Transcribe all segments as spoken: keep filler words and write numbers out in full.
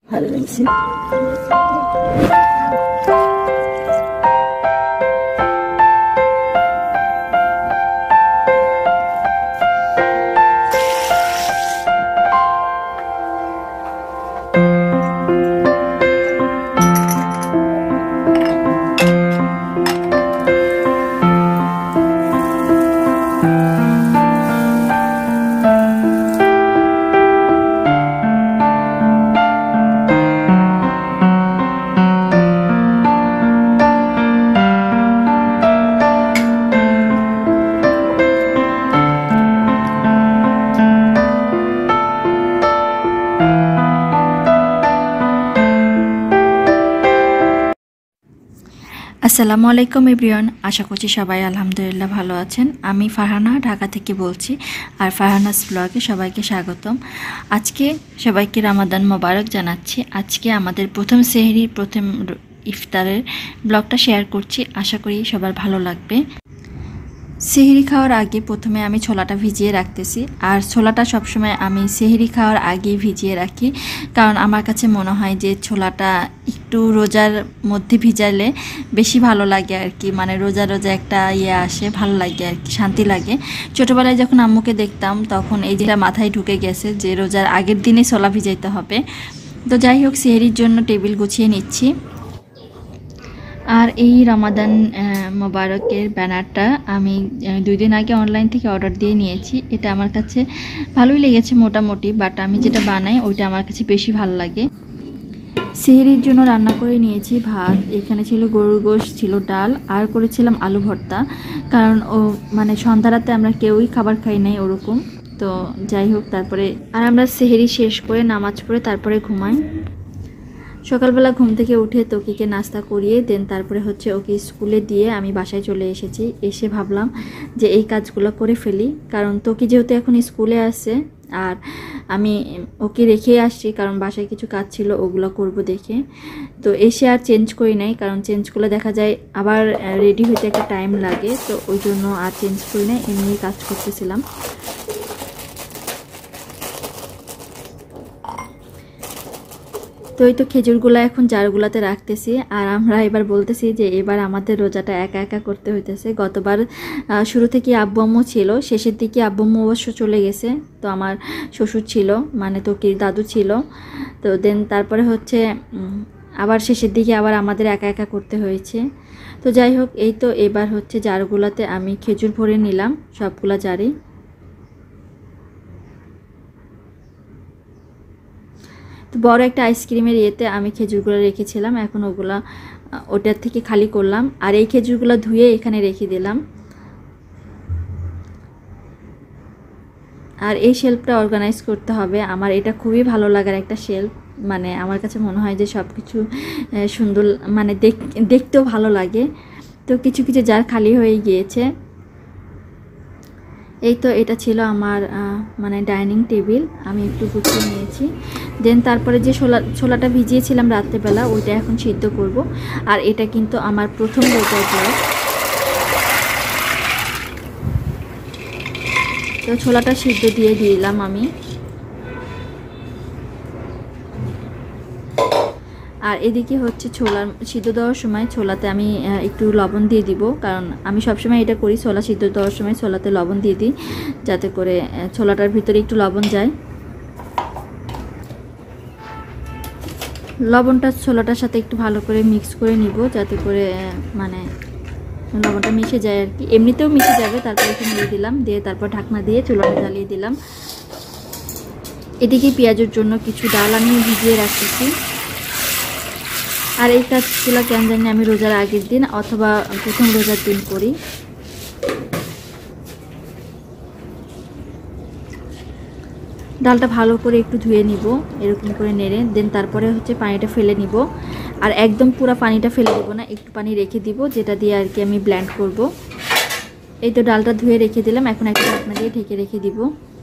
ভালো লাগছে। আসসালামু আলাইকুম এভরিওয়ান, আশা করছি সবাই আলহামদুলিল্লাহ ভালো আছেন। আমি ফারহানা ঢাকা থেকে বলছি, আর ফারহানাস ব্লগে সবাইকে স্বাগতম। আজকে সবাইকে রমাদান মোবারক জানাচ্ছি। আজকে আমাদের প্রথম সেহরির প্রথম ইফতারের ব্লগটা শেয়ার করছি, আশা করি সবার ভালো লাগবে। সেহরি খাওয়ার আগে প্রথমে আমি ছোলাটা ভিজিয়ে রাখতেছি, আর ছোলাটা সবসময় আমি সেহরি খাওয়ার আগে ভিজিয়ে রাখি, কারণ আমার কাছে মনে হয় যে ছোলাটা একটু রোজার মধ্যে ভিজালে বেশি ভালো লাগে আর কি, মানে রোজা রোজা একটা ইয়ে আসে, ভালো লাগে আর কি, শান্তি লাগে। ছোটোবেলায় যখন আম্মুকে দেখতাম তখন এই যেটা মাথায় ঢুকে গেছে যে রোজার আগের দিনে ছোলা ভিজাইতে হবে। তো যাই হোক, সেহরির জন্য টেবিল গুছিয়ে নিচ্ছি। আর এই রমাদান মোবারকের ব্যানারটা আমি দুই দিন আগে অনলাইন থেকে অর্ডার দিয়ে নিয়েছি। এটা আমার কাছে ভালোই লেগেছে মোটামুটি, বাট আমি যেটা বানাই ওইটা আমার কাছে বেশি ভালো লাগে। সেহরির জন্য রান্না করে নিয়েছি ভাত, এখানে ছিল গরুর গোশত, ছিল ডাল, আর করেছিলাম আলু ভর্তা, কারণ ও মানে সন্ধ্যা রাতে আমরা কেউই খাবার খাই নাই ওরকম। তো যাই হোক, তারপরে আর আমরা সেহরি শেষ করে নামাজ পড়ে তারপরে ঘুমাই। সকালবেলা ঘুম থেকে উঠে তোকিকে নাস্তা করিয়ে দেন তারপরে হচ্ছে ওকে স্কুলে দিয়ে আমি বাসায় চলে এসেছি। এসে ভাবলাম যে এই কাজগুলো করে ফেলি, কারণ তোকি যেহেতু এখন স্কুলে আসে আর আমি ওকে রেখে আসছি, কারণ বাসায় কিছু কাজ ছিল ওগুলো করব দেখে। তো এসে আর চেঞ্জ করি নাই, কারণ চেঞ্জ করলে দেখা যায় আবার রেডি হতে একটা টাইম লাগে, তো ওই জন্য আর চেঞ্জ করি নাই, এমনি কাজ করতেছিলাম। তো এই তো খেজুরগুলো এখন জারগুলাতে রাখতেছি, আর আমরা এবার বলতেছি যে এবার আমাদের রোজাটা একা একা করতে হইতেছে। গতবার শুরু থেকে আব্বু আম্মু ছিল, শেষের দিকে আব্বু আম্মু অবশ্য চলে গেছে, তো আমার শ্বশুর ছিল, মানে তোকির দাদু ছিল। তো দেন তারপরে হচ্ছে আবার শেষের দিকে আবার আমাদের একা একা করতে হয়েছে। তো যাই হোক, এই তো এবার হচ্ছে জারগুলাতে আমি খেজুর ভরে নিলাম, সবগুলা জারে। তো বড় একটা আইসক্রিমের ইয়েতে আমি খেজুরগুলো রেখেছিলাম, এখন ওগুলা ওটার থেকে খালি করলাম, আর এই খেজুরগুলো ধুয়ে এখানে রেখে দিলাম। আর এই শেলফটা অর্গানাইজ করতে হবে, আমার এটা খুবই ভালো লাগার একটা শেলফ, মানে আমার কাছে মনে হয় যে সব কিছু সুন্দর, মানে দেখতেও ভালো লাগে। তো কিছু কিছু জার খালি হয়ে গিয়েছে। এই তো এটা ছিল আমার মানে ডাইনিং টেবিল, আমি একটু গুছিয়ে নিয়েছি। দেন তারপরে যে ছোলা ছোলাটা ভিজিয়েছিলাম রাত্রেবেলা, ওইটা এখন সিদ্ধ করব। আর এটা কিন্তু আমার প্রথম রোজার ব্লগ। তো ছোলাটা সিদ্ধ দিয়ে দিলাম আমি, আর এদিকে হচ্ছে ছোলা সিদ্ধ দেওয়ার সময় ছোলাতে আমি একটু লবণ দিয়ে দিব, কারণ আমি সবসময় এটা করি, ছোলা সিদ্ধ দেওয়ার সময় ছোলাতে লবণ দিয়ে দিই, যাতে করে ছোলাটার ভিতরে একটু লবণ যায়। লবণটা ছোলাটার সাথে একটু ভালো করে মিক্স করে নিব, যাতে করে মানে লবণটা মিশে যায় আর কি, এমনিতেও মিশে যাবে। তারপরে একটু নিয়ে দিলাম, দিয়ে তারপর ঢাকনা দিয়ে চুলাটা জ্বালিয়ে দিলাম। এদিকে পেঁয়াজের জন্য কিছু ডাল আমি ভিজিয়ে রাখতেছি। আর এই কাজগুলো কেন জানি আমি রোজার আগের দিন অথবা প্রথম রোজার দিন করি। ডালটা ভালো করে একটু ধুয়ে নিব, এরকম করে নেড়ে দেন তারপরে হচ্ছে পানিটা ফেলে নিব। আর একদম পুরো পানিটা ফেলে দেবো না, একটু পানি রেখে দিব, যেটা দিয়ে আর কি আমি ব্লেন্ড করব। এই তো ডালটা ধুয়ে রেখে দিলাম, এখন একটা ঢাকনা দিয়ে ঢেকে রেখে দিব।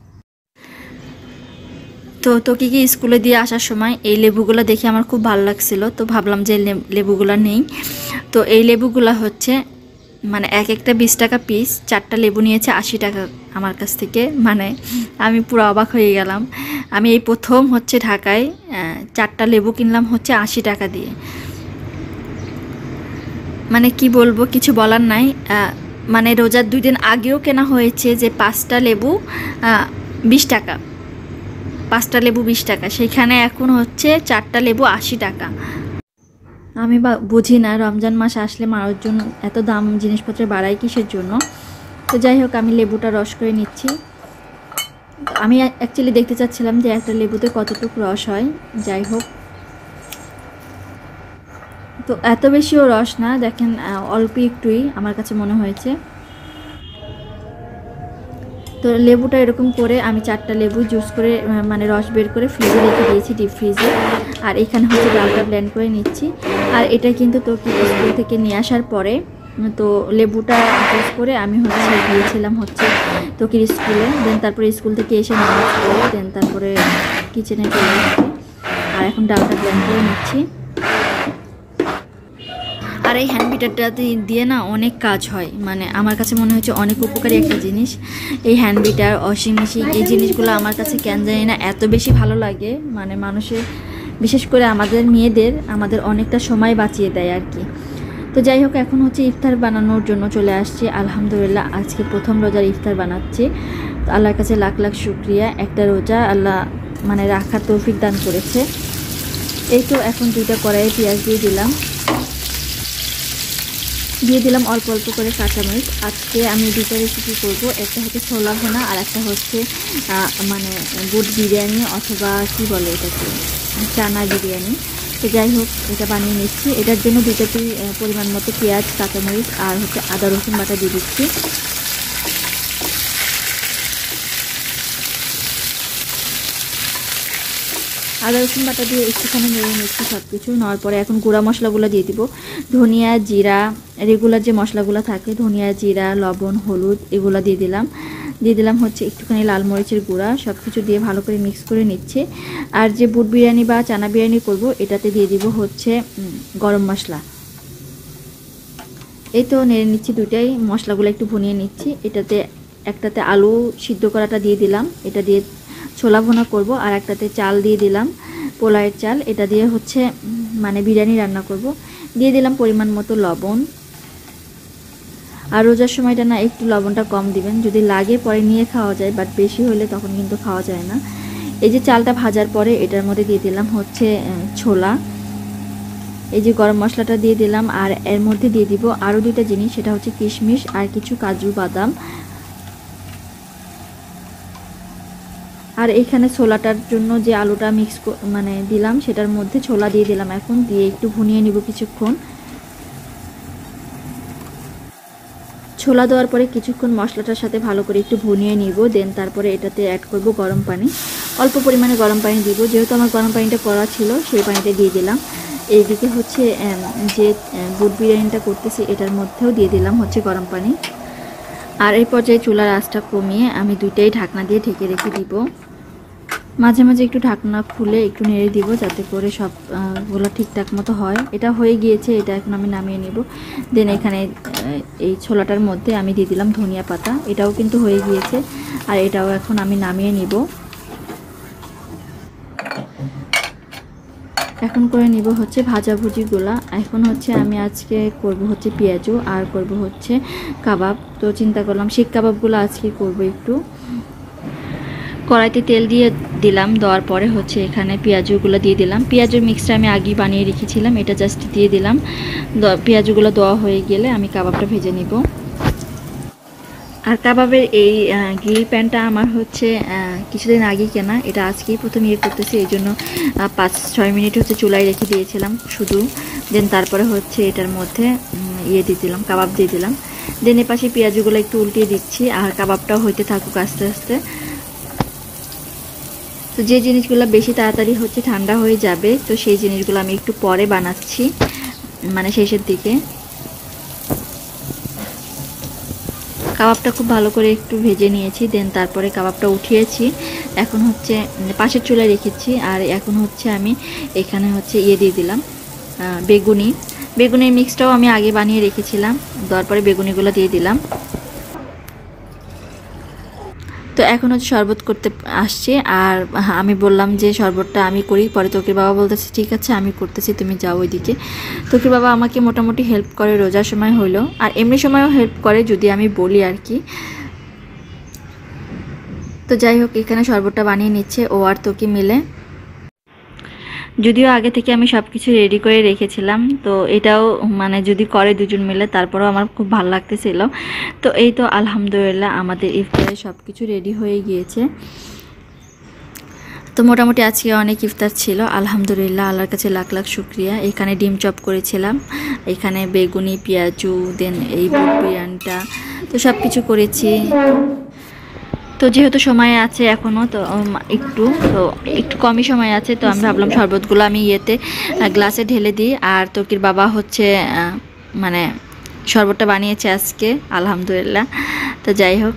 তো তোকিকে স্কুলে দিয়ে আসার সময় এই লেবুগুলো দেখে আমার খুব ভালো লাগছিল, তো ভাবলাম যে লেবুগুলো নেই। তো এই লেবুগুলো হচ্ছে মানে এক একটা বিশ টাকা পিস, চারটা লেবু নিয়েছে আশি টাকা আমার কাছ থেকে। মানে আমি পুরো অবাক হয়ে গেলাম। আমি এই প্রথম হচ্ছে ঢাকায় চারটা লেবু কিনলাম হচ্ছে আশি টাকা দিয়ে। মানে কি বলবো, কিছু বলার নাই। মানে রোজার দুই দিন আগেও কেনা হয়েছে যে পাঁচটা লেবু বিশ টাকা, পাঁচটা লেবু বিশ টাকা, সেখানে এখন হচ্ছে চারটা লেবু আশি টাকা। আমি বা বুঝি না রমজান মাস আসলে মানুষজন এত দাম জিনিসপত্রের বাড়ায় কিসের জন্য। তো যাই হোক, আমি লেবুটা রস করে নিচ্ছি। আমি অ্যাকচুয়ালি দেখতে চাচ্ছিলাম যে একটা লেবুতে কতটুকু রস হয়। যাই হোক, তো এত বেশিও রস না, দেখেন অল্প একটুই আমার কাছে মনে হয়েছে। তো লেবুটা এরকম করে আমি চারটা লেবু জুস করে মানে রস বের করে ফ্রিজে রেখে দিয়েছি, ডিপ ফ্রিজে। আর এখানে হচ্ছে ডালটা ব্লেন্ড করে নিচ্ছি। আর এটা কিন্তু তোকে স্কুল থেকে নিয়ে আসার পরে তো লেবুটা জুস করে আমি হচ্ছে গিয়েছিলাম হচ্ছে তোকির স্কুলে। দেন তারপরে স্কুল থেকে এসে নামাজ পড়ে দেন তারপরে কিচেনে চলে এসেছি। আর এখন ডালটা ব্লেন্ড করে নিচ্ছি। আর এই হ্যান্ড বিটারটা দিয়ে না অনেক কাজ হয়, মানে আমার কাছে মনে হচ্ছে অনেক উপকারী একটা জিনিস। এই হ্যান্ড বিটার, ওয়াশিং মেশিন, এই জিনিসগুলো আমার কাছে কেন জানি না এত বেশি ভালো লাগে। মানে মানুষের, বিশেষ করে আমাদের মেয়েদের, আমাদের অনেকটা সময় বাঁচিয়ে দেয় আর কি। তো যাই হোক, এখন হচ্ছে ইফতার বানানোর জন্য চলে আসছি। আলহামদুলিল্লাহ, আজকে প্রথম রোজার ইফতার বানাচ্ছি। তো আল্লাহর কাছে লাখ লাখ শুক্রিয়া, একটা রোজা আল্লাহ মানে রাখার তৌফিক দান করেছে। এই তো এখন দুইটা কড়াইয়ে পেঁয়াজ দিয়ে দিলাম, দিয়ে দিলাম অল্প অল্প করে কাঁচামরিচ। আজকে আমি দুটো রেসিপি করব, একটা হচ্ছে ছোলা ভুনা আর একটা হচ্ছে মানে বুট বিরিয়ানি অথবা কি বলে এটাকে, চানা বিরিয়ানি। তো যাই হোক, এটা বানিয়ে নিচ্ছি। এটার জন্য দুটোতেই পরিমাণ মতো পেঁয়াজ, কাঁচামরিচ আর হচ্ছে আদা রসুন বাটা দিয়ে দিচ্ছি। আদা রসুন বাটা দিয়ে একটুখানি নেড়ে নিচ্ছি সব কিছু। নেওয়ার পরে এখন গুঁড়া মশলাগুলো দিয়ে দিব। ধনিয়া, জিরা, রেগুলার যে মশলাগুলো থাকে, ধনিয়া, জিরা, লবণ, হলুদ, এগুলো দিয়ে দিলাম। দিয়ে দিলাম হচ্ছে একটুখানি লাল মরিচের গুঁড়া। সব কিছু দিয়ে ভালো করে মিক্স করে নিচ্ছে। আর যে বুট বিরিয়ানি বা চানা বিরিয়ানি করব, এটাতে দিয়ে দিব হচ্ছে গরম মশলা। এই তো নেড়ে নিচ্ছি, দুইটাই মশলাগুলো একটু ভুনিয়ে নিচ্ছি। এটাতে একটাতে আলু সিদ্ধ করাটা দিয়ে দিলাম, এটা দিয়ে ছোলা ভুনা করব। আর একটাতে চাল দিয়ে দিলাম, পোলাওয়ের চাল, এটা দিয়ে হচ্ছে মানে বিরিয়ানি রান্না করব। দিয়ে দিলাম পরিমাণ মতো লবণ। আর রোজার সময়টা না একটু লবণটা কম দিবেন, যদি লাগে পরে নিয়ে খাওয়া যায়, বাট বেশি হলে তখন কিন্তু খাওয়া যায় না। এই যে চালটা ভাজার পরে এটার মধ্যে দিয়ে দিলাম হচ্ছে ছোলা, এই যে গরম মশলাটা দিয়ে দিলাম। আর এর মধ্যে দিয়ে দিব আরও দুইটা জিনিস, সেটা হচ্ছে কিশমিশ আর কিছু কাজু বাদাম। আর এখানে ছোলাটার জন্য যে আলুটা মিক্স মানে দিলাম, সেটার মধ্যে ছোলা দিয়ে দিলাম। এখন দিয়ে একটু ভুনিয়ে নিব কিছুক্ষণ। ছোলা দেওয়ার পরে কিছুক্ষণ মশলাটার সাথে ভালো করে একটু ভুনিয়ে নিব। দেন তারপরে এটাতে অ্যাড করব গরম পানি, অল্প পরিমাণে গরম পানি দিব। যেহেতু আমার গরম পানিটা করা ছিল, সেই পানিটা দিয়ে দিলাম। এইদিকে হচ্ছে যে বুট বিরিয়ানিটা করতেছি, এটার মধ্যেও দিয়ে দিলাম হচ্ছে গরম পানি। আর এই পর্যায়ে চুলার আঁচটা কমিয়ে আমি দুইটাই ঢাকনা দিয়ে ঢেকে রেখে দিব। মাঝে মাঝে একটু ঢাকনা খুলে একটু নেড়ে দিব, যাতে করে সবগুলো ঠিকঠাক মতো হয়। এটা হয়ে গিয়েছে, এটা এখন আমি নামিয়ে নেব। দেন এখানে এই ছোলাটার মধ্যে আমি দিয়ে দিলাম ধনিয়া পাতা, এটাও কিন্তু হয়ে গিয়েছে। আর এটাও এখন আমি নামিয়ে নিব। এখন করে নিব হচ্ছে ভাজাভুজিগুলা। এখন হচ্ছে আমি আজকে করব হচ্ছে পেঁয়াজু আর করব হচ্ছে কাবাব। তো চিন্তা করলাম শিক কাবাবগুলো আজকে করব। একটু কড়াইতে তেল দিয়ে দিলাম, দেওয়ার পরে হচ্ছে এখানে পেঁয়াজগুলো দিয়ে দিলাম। পেঁয়াজের মিক্সটা আমি আগেই বানিয়ে রেখেছিলাম, এটা জাস্ট দিয়ে দিলাম। পেঁয়াজগুলো দেওয়া হয়ে গেলে আমি কাবাবটা ভেজে নিব। আর কাবাবের এই গ্রিল প্যানটা আমার হচ্ছে কিছুদিন আগেই কেনা, এটা আজকেই প্রথম ইয়ে করতেছি, এই জন্য পাঁচ ছয় মিনিট হচ্ছে চুলায় রেখে দিয়েছিলাম শুধু। দেন তারপরে হচ্ছে এটার মধ্যে ইয়ে দিয়ে দিলাম, কাবাব দিয়ে দিলাম। দেন এ পাশে পেঁয়াজগুলো একটু উল্টিয়ে দিচ্ছি, আর কাবাবটাও হইতে থাকুক আস্তে আস্তে। তো যে জিনিসগুলো বেশি তাড়াতাড়ি হচ্ছে ঠান্ডা হয়ে যাবে, তো সেই জিনিসগুলো আমি একটু পরে বানাচ্ছি, মানে শেষের দিকে। কাবাবটা খুব ভালো করে একটু ভেজে নিয়েছি। দেন তারপরে কাবাবটা উঠিয়েছি, এখন হচ্ছে পাশের চুলায় রেখেছি। আর এখন হচ্ছে আমি এখানে হচ্ছে ইয়ে দিয়ে দিলাম বেগুনি। বেগুনের মিক্সটাও আমি আগে বানিয়ে রেখেছিলাম, দেওয়ার পরে বেগুনিগুলো দিয়ে দিলাম। তো এখন হচ্ছে শরবত করতে আসছি, আর আমি বললাম যে শরবতটা আমি করি, পরে তোকির বাবা বলতেছে ঠিক আছে আমি করতেছি, তুমি যাও ওইদিকে। তোকির বাবা আমাকে মোটামুটি হেল্প করে, রোজার সময় হইলো আর এমনি সময়ও হেল্প করে যদি আমি বলি আর কি। তো যাই হোক, এখানে শরবতটা বানিয়ে নিচ্ছে ও আর তোকি মিলে। যদিও আগে থেকে আমি সব কিছু রেডি করে রেখেছিলাম, তো এটাও মানে যদি করে দুজন মিলে তারপরেও আমার খুব ভালো লাগতেছিল। তো এই তো আলহামদুলিল্লাহ আমাদের ইফতারে সব কিছু রেডি হয়ে গিয়েছে। তো মোটামুটি আজকে অনেক ইফতার ছিল, আলহামদুলিল্লাহ, আল্লাহর কাছে লাখ লাখ শুক্রিয়া। এখানে ডিম চপ করেছিলাম, এখানে বেগুনি, পেঁয়াজু, দেন এই বুট বিরিয়ানিটা, তো সব কিছু করেছি। তো যেহেতু সময় আছে এখনও, তো একটু তো একটু কমই সময় আছে, তো আমি ভাবলাম শরবতগুলো আমি ইয়েতে গ্লাসে ঢেলে দিই। আর তোকির বাবা হচ্ছে মানে শরবতটা বানিয়েছে আজকে, আলহামদুলিল্লাহ। তো যাই হোক,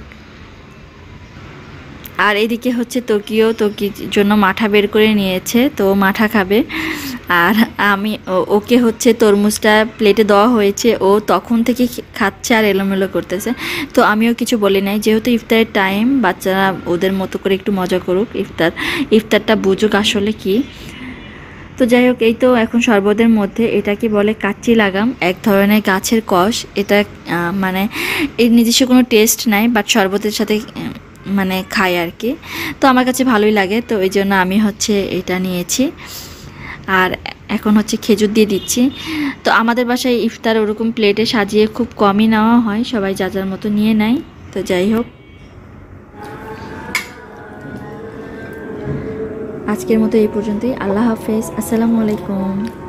আর এদিকে হচ্ছে তোকিও তোকির জন্য মাঠা বের করে নিয়েছে, তো মাঠা খাবে। আর আমি ওকে হচ্ছে তরমুজটা প্লেটে দেওয়া হয়েছে, ও তখন থেকে খাচ্ছে আর এলোমেলো করতেছে। তো আমিও কিছু বলি নাই, যেহেতু ইফতারের টাইম, বাচ্চারা ওদের মতো করে একটু মজা করুক, ইফতার ইফতারটা বুঝুক আসলে কি। তো যাই হোক, এই তো এখন শরবতের মধ্যে এটাকে বলে কাচ্চি লাগাম, এক ধরনের গাছের কষ। এটা মানে এর নিজস্ব কোনো টেস্ট নাই, বাট শরবতের সাথে মানে খাই আর কি। তো আমার কাছে ভালোই লাগে, তো এই জন্য আমি হচ্ছে এটা নিয়েছি। আর এখন হচ্ছে খেজুর দিয়ে দিচ্ছি। তো আমাদের বাসায় ইফতার ওরকম প্লেটে সাজিয়ে খুব কমই নেওয়া হয়, সবাই যা যার মতো নিয়ে নেয়। তো যাই হোক, আজকের মতো এই পর্যন্তই। আল্লাহ হাফেজ, আসসালামু আলাইকুম।